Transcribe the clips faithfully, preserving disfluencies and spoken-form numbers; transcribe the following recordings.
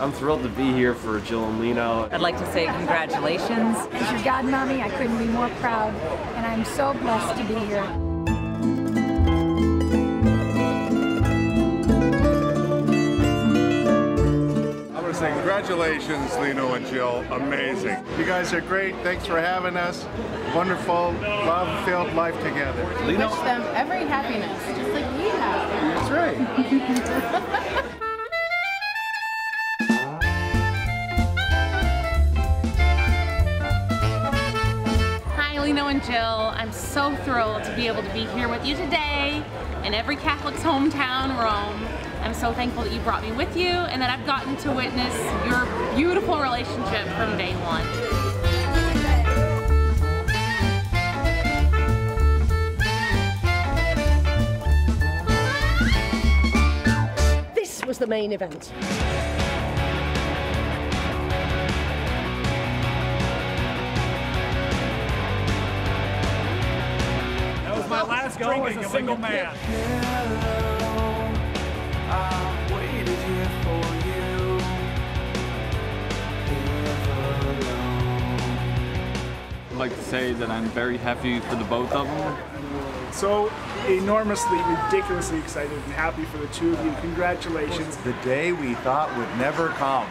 I'm thrilled to be here for Jill and Lino. I'd like to say congratulations. As your godmommy, I couldn't be more proud, and I'm so blessed to be here. Say congratulations, Lino and Jill. Amazing. You guys are great. Thanks for having us. Wonderful, love-filled life together. Lino. Wish them every happiness, just like we have. That's right. Hi, Lino and Jill. I'm so thrilled to be able to be here with you today in every Catholic's hometown, Rome. I'm so thankful that you brought me with you and that I've gotten to witness your beautiful relationship from day one. This was the main event. That was my last drink as a single man. I've waited here for you. I'd like to say that I'm very happy for the both of them. So enormously, ridiculously excited and happy for the two of you. Congratulations. The day we thought would never come.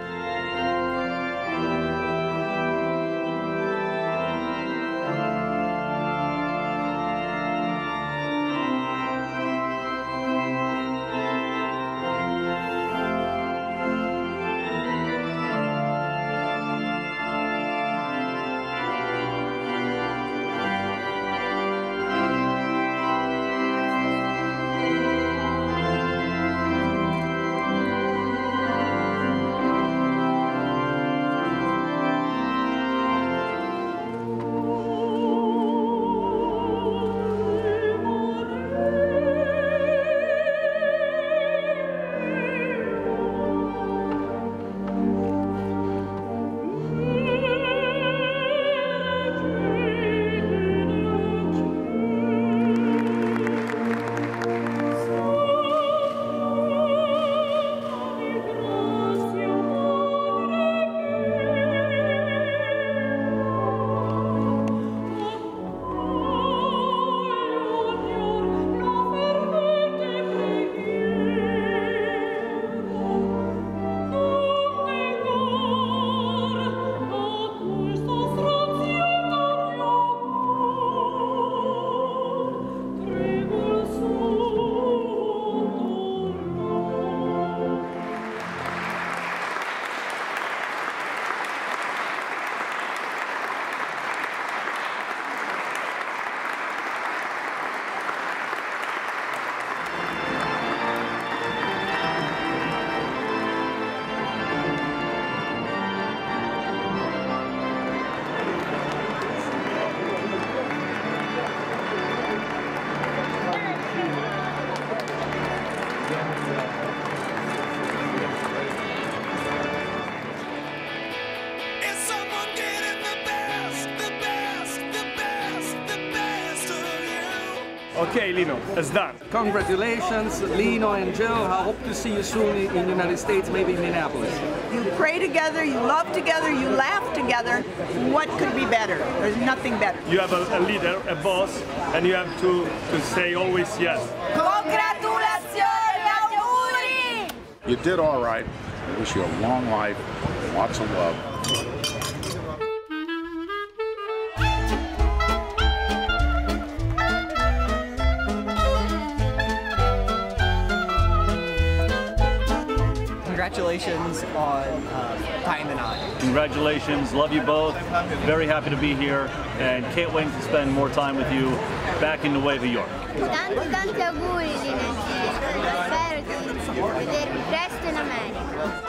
Okay, Lino, it's done. Congratulations, Lino and Jill. I hope to see you soon in the United States, maybe Minneapolis. You pray together, you love together, you laugh together. What could be better? There's nothing better. You have a, a leader, a boss, and you have to, to say always yes. Congratulazioni, auguri! You did all right. I wish you a long life, lots of love. Congratulations on uh, tying the knot. Congratulations, love you both. Very happy to be here and can't wait to spend more time with you back in Nueva York. Tanti tanti auguri Lino e Jill. Spero di vedervi presto in America.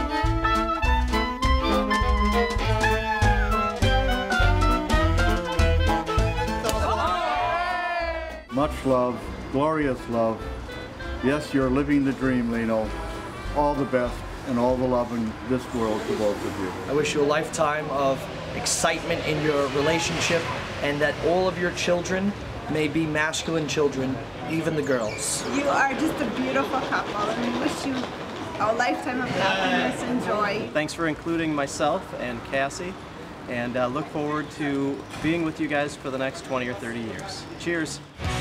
Much love, glorious love. Yes, you're living the dream, Lino. All the best and all the love in this world to both of you. I wish you a lifetime of excitement in your relationship and that all of your children may be masculine children, even the girls. You are just a beautiful couple, and we wish you a lifetime of happiness and joy. Thanks for including myself and Cassie, and uh, look forward to being with you guys for the next twenty or thirty years. Cheers.